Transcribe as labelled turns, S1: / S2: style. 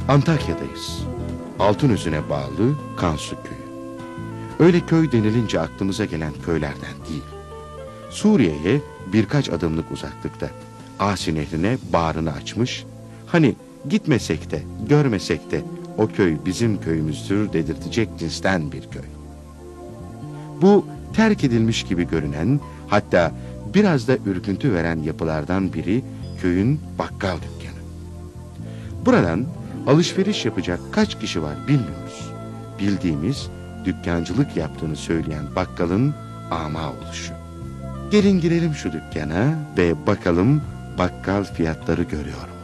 S1: Antakya'dayız. Altınözü'ne bağlı Kansu Köyü. Öyle köy denilince aklımıza gelen köylerden değil. Suriye'ye birkaç adımlık uzaklıkta Asi Nehri'ne bağrını açmış, hani gitmesek de görmesek de o köy bizim köyümüzdür dedirtecek cinsten bir köy. Bu terk edilmiş gibi görünen, hatta biraz da ürküntü veren yapılardan biri köyün bakkal dükkanı. Buradan alışveriş yapacak kaç kişi var bilmiyoruz. Bildiğimiz dükkancılık yaptığını söyleyen bakkalın ama oluşu. Gelin girelim şu dükkana ve bakalım bakkal fiyatları görüyor mu?